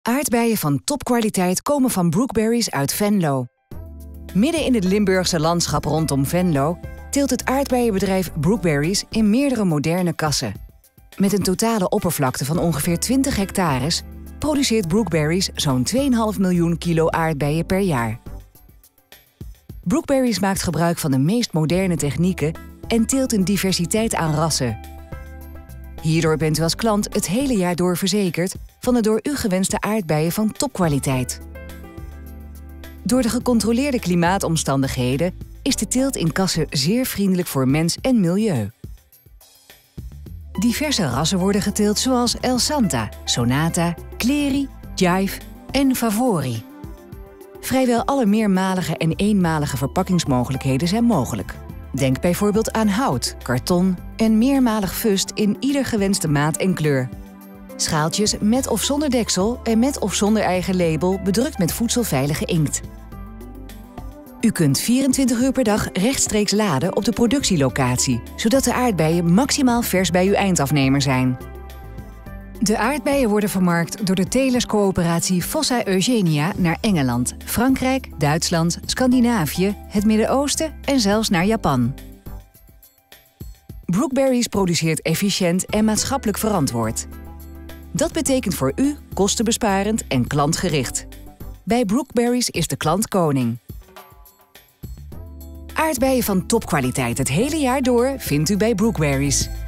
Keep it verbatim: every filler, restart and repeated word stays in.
Aardbeien van topkwaliteit komen van Brookberries uit Venlo. Midden in het Limburgse landschap rondom Venlo teelt het aardbeienbedrijf Brookberries in meerdere moderne kassen. Met een totale oppervlakte van ongeveer twintig hectares produceert Brookberries zo'n twee komma vijf miljoen kilo aardbeien per jaar. Brookberries maakt gebruik van de meest moderne technieken en teelt een diversiteit aan rassen. Hierdoor bent u als klant het hele jaar door verzekerd van de door u gewenste aardbeien van topkwaliteit. Door de gecontroleerde klimaatomstandigheden is de teelt in kassen zeer vriendelijk voor mens en milieu. Diverse rassen worden geteeld zoals El Santa, Sonata, Cleri, Jive en Favori. Vrijwel alle meermalige en eenmalige verpakkingsmogelijkheden zijn mogelijk. Denk bijvoorbeeld aan hout, karton en meermalig fust in ieder gewenste maat en kleur. Schaaltjes met of zonder deksel en met of zonder eigen label bedrukt met voedselveilige inkt. U kunt vierentwintig uur per dag rechtstreeks laden op de productielocatie, zodat de aardbeien maximaal vers bij uw eindafnemer zijn. De aardbeien worden vermarkt door de telerscoöperatie Fossa Eugenia naar Engeland, Frankrijk, Duitsland, Scandinavië, het Midden-Oosten en zelfs naar Japan. Brookberries produceert efficiënt en maatschappelijk verantwoord. Dat betekent voor u kostenbesparend en klantgericht. Bij Brookberries is de klant koning. Aardbeien van topkwaliteit het hele jaar door vindt u bij Brookberries.